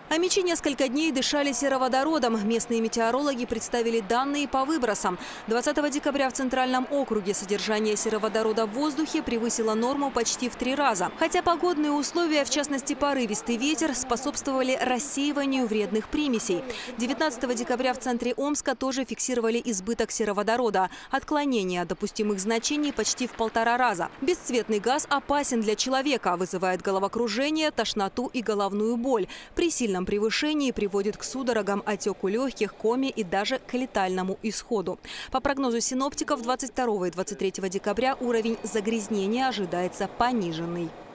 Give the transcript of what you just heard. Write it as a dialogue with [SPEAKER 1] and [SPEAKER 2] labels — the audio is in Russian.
[SPEAKER 1] Амичи несколько дней дышали сероводородом. Местные метеорологи представили данные по выбросам. 20 декабря в Центральном округе содержание сероводорода в воздухе превысило норму почти в 3 раза. Хотя погодные условия, в частности порывистый ветер, способствовали рассеиванию вредных примесей. 19 декабря в центре Омска тоже фиксировали избыток сероводорода. Отклонение от допустимых значений почти в 1,5 раза. Бесцветный газ опасен для человека, вызывает головокружение, тошноту и головную боль. При сильном превышении приводит к судорогам, отеку легких, коме и даже к летальному исходу. По прогнозу синоптиков, 22 и 23 декабря уровень загрязнения ожидается пониженный.